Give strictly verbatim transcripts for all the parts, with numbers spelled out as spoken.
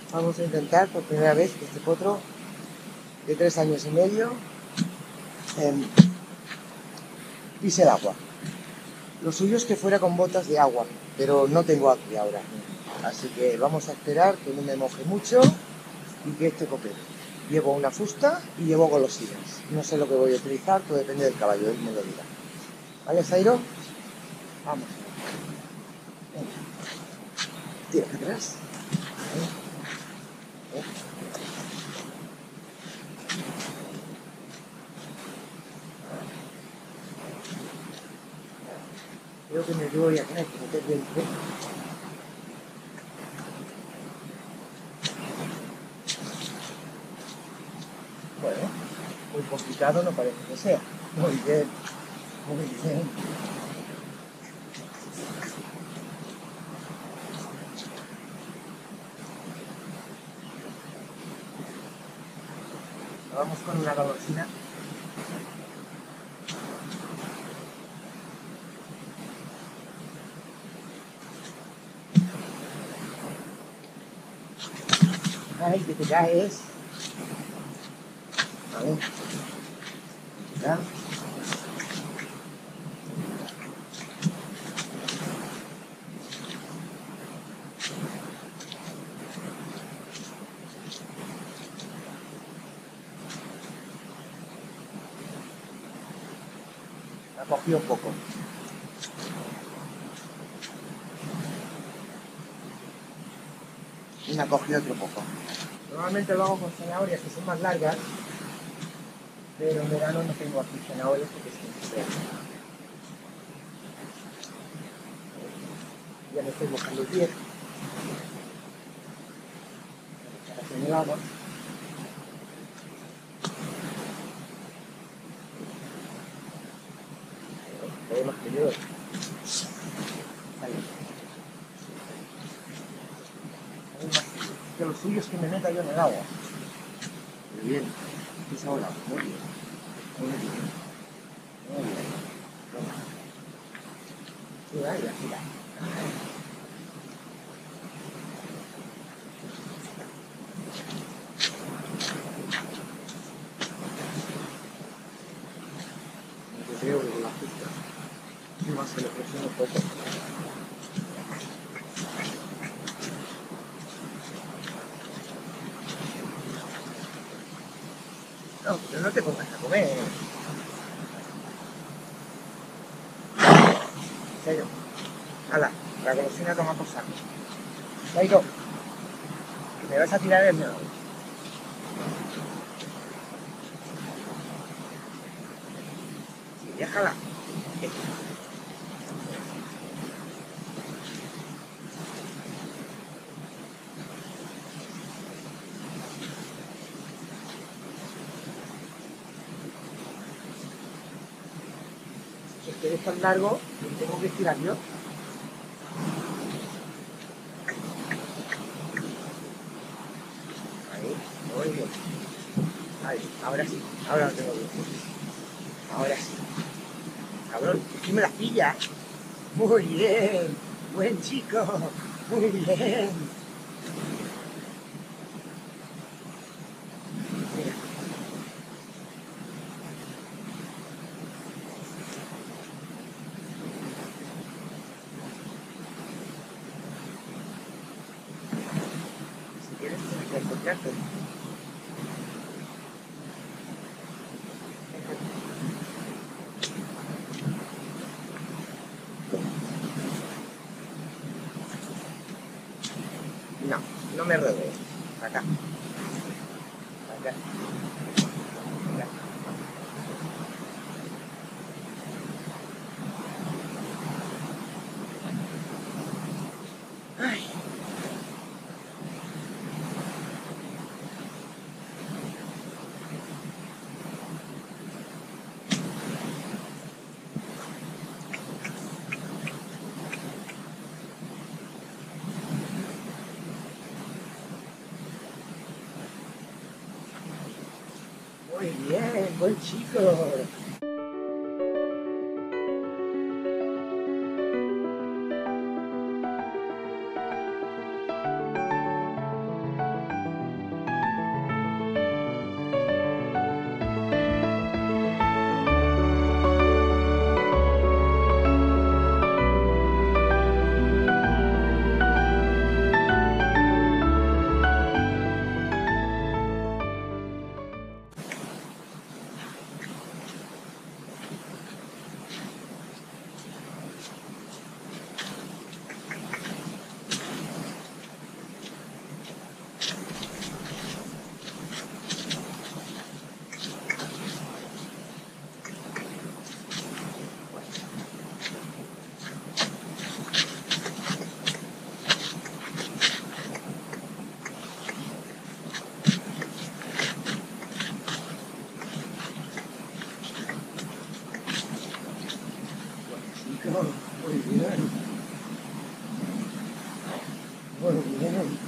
Vamos a intentar por primera vez que este potro de tres años y medio eh, pise el agua. Lo suyo es que fuera con botas de agua, pero no tengo aquí ahora. Así que vamos a esperar que no me moje mucho y que este coopere. Llevo una fusta y llevo golosinas. No sé lo que voy a utilizar, todo depende del caballo, él me lo dirá. ¿Vale, Zairo? Vamos. Venga. Tira hacia atrás. ¿Eh? ¿Eh? Creo que me voy a tener que meter dentro. Bueno, muy complicado no parece que sea. Muy bien, muy bien. Vamos con una golosina. Ay, que te caes. Vale. ¿Ya? La cogí un poco. Y me ha cogido otro poco. Normalmente lo hago con zanahorias que son más largas, pero en verano no tengo aquí zanahorias porque es que ya me estoy mojando el pie. En el agua. Hay más que yo. Vale. Hay más que yo. Que lo suyo es que me meta yo en el agua. Muy bien. Pisa ahora. Muy bien. Muy bien. Muy bien. Venga. Gira, gira. Yo creo que con la justa. Y más se le presiona un poco. No, pero no te pongas a comer. Zairo. Hala, la golosina toma por saco. Zairo, que me vas a tirar el miedo. Sí, déjala. Si es que es tan largo, lo tengo que estirar yo. Ahí, muy bien. Ahí, ahora sí, ahora lo tengo bien. Ahora sí. Cabrón, ¿quién me las pilla? Muy bien, buen chico, muy bien. Mira. Si quieres, tienes que encontrarte. No, no me rodeo. Acá. Acá. Acá. Ay. Muy bien, buen chico. bien. Muy bien.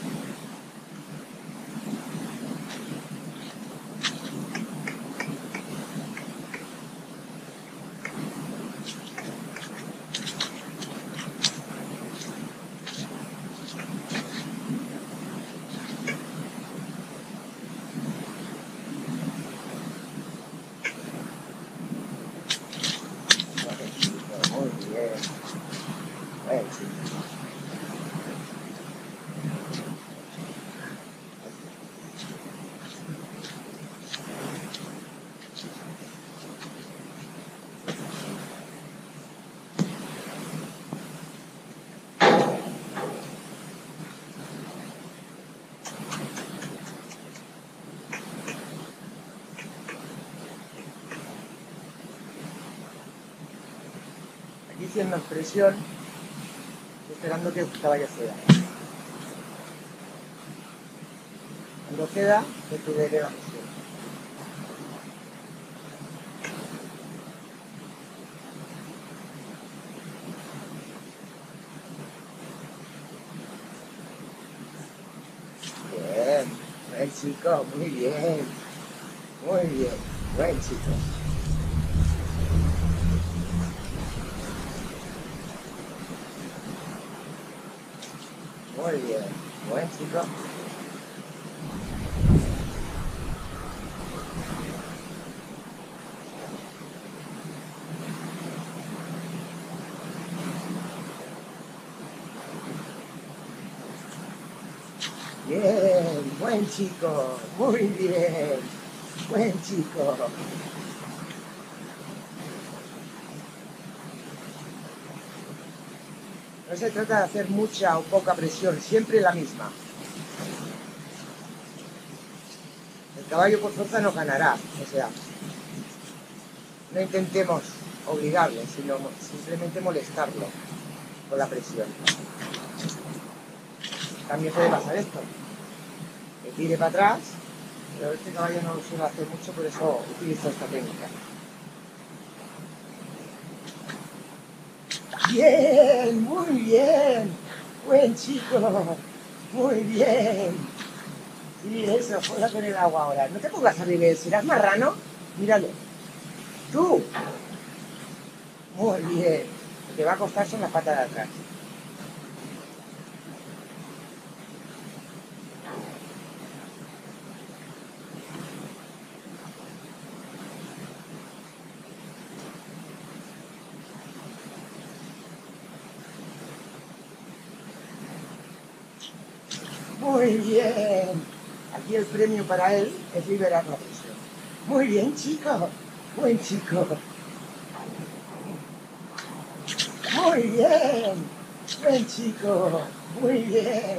Muy bien. Buen chico. Aquí haciendo presión, esperando que el caballo ceda. Cuando ceda, te pediré la presión. Bien, buen chico, muy bien, muy bien, buen chico. Muy bien, buen chico. Bien, buen chico, muy bien, buen chico. No se trata de hacer mucha o poca presión, siempre la misma. El caballo por fuerza no ganará, o sea, no intentemos obligarle, sino simplemente molestarlo con la presión. También puede pasar esto, que tire para atrás, pero este caballo no lo suele hacer mucho, por eso utilizo esta técnica. Bien, muy bien, buen chico, muy bien. Sí, eso, juega con el agua ahora. No te pongas a beber, serás marrano, míralo. Tú, muy bien, lo que va a costar son las patas de atrás. Muy bien. Aquí el premio para él es liberar la presión. Muy bien, chico. Buen chico. Muy bien. Buen chico. Muy bien.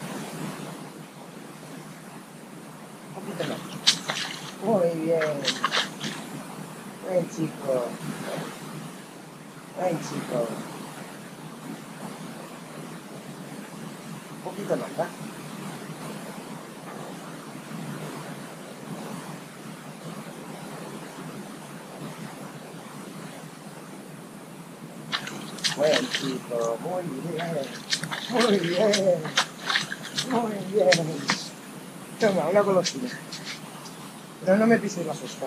Un poquito más. Muy bien. Buen chico. Buen chico. Un poquito más, ¿va? Buen chico, muy bien, muy bien, muy bien. Toma, una golosina. Pero no me pises la fusta.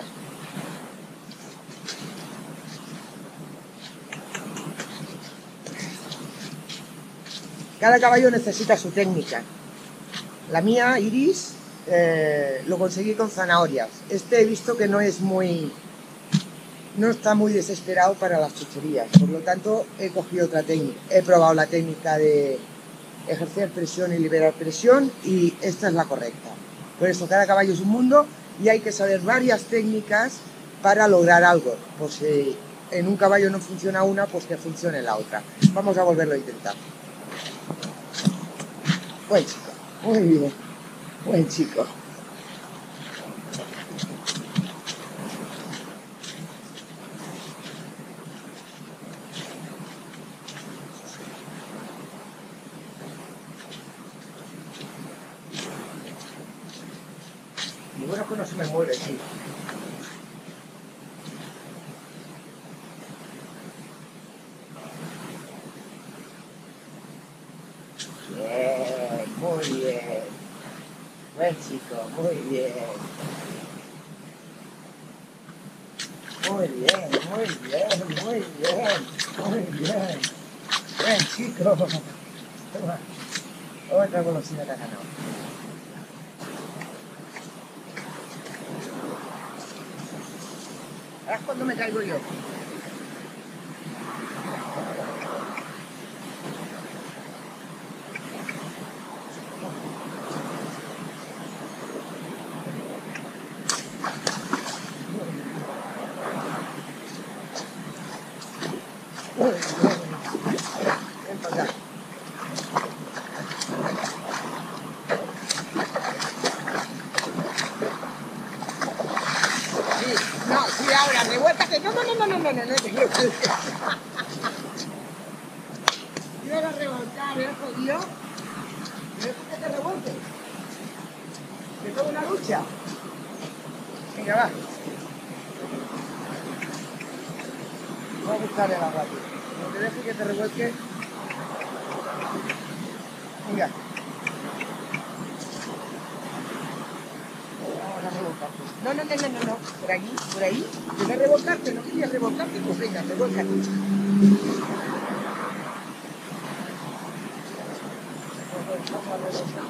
Cada caballo necesita su técnica. La mía, Iris, eh, lo conseguí con zanahorias. Este he visto que no es muy... no está muy desesperado para las chucherías, por lo tanto he cogido otra técnica, he probado la técnica de ejercer presión y liberar presión y esta es la correcta. Por eso cada caballo es un mundo y hay que saber varias técnicas para lograr algo, por si en un caballo no funciona una, pues que funcione la otra. Vamos a volverlo a intentar. Buen chico, muy bien, buen chico. Y bueno, que no se me mueve, sí. bien. Buen chico, muy bien. Muy bien, muy bien, muy bien, muy bien. Buen chico. Toma. Otra golosina te ha ganado. Ahora es cuando me caigo yo. Muy bien. Ven para acá. Sí, no, sí, ahora, revuélcate. No, no, no, no, no, no, no, no te quiero. Iba a revolcar, ¿eh, jodido? ¿Quieres que te revuelque? ¿Que toda una lucha? Venga, va. Voy a buscar el agua, tío. No te dejes que te revuelque. Venga. Vamos a revolcarte. No, no, no, no, no, no. Por aquí, por ahí. ¿Quieres revolcarte? ¿No querías revolcarte? Pues venga, revuélcate. Vamos a revolcar.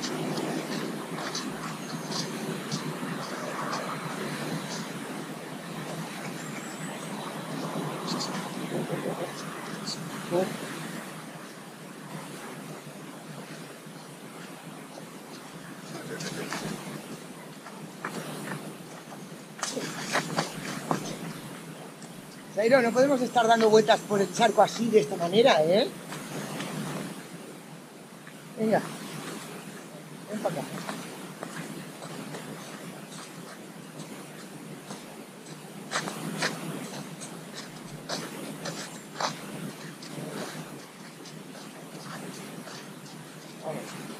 Zairo, no podemos estar dando vueltas por el charco así, de esta manera, ¿eh? Venga. Ven para acá. Vamos.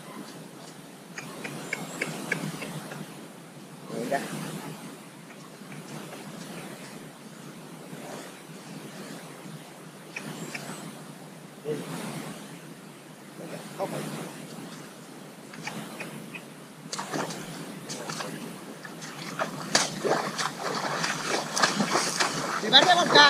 Venga. Ven. Venga, vamos. ¡Se va a revolcar!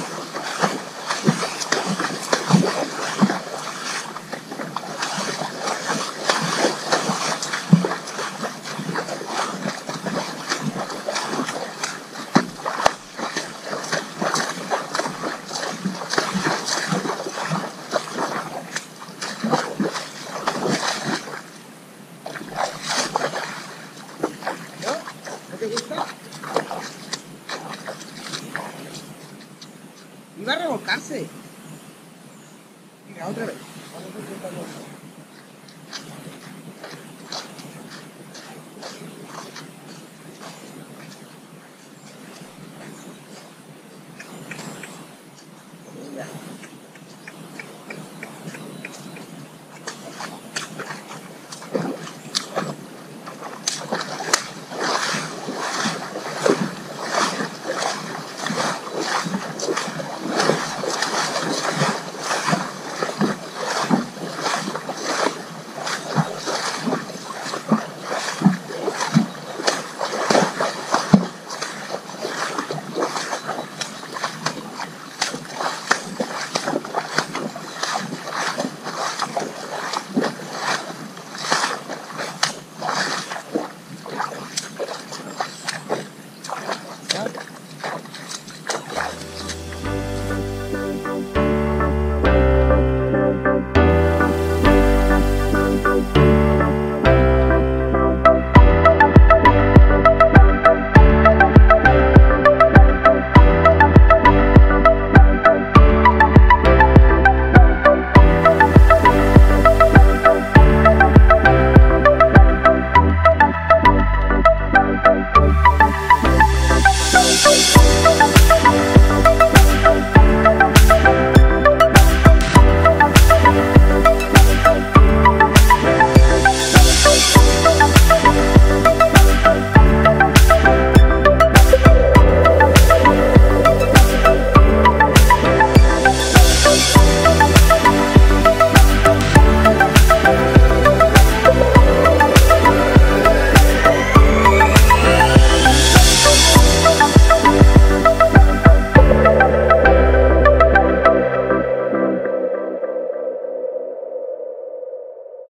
¿No? ¿No te gusta? Iba a revolcarse.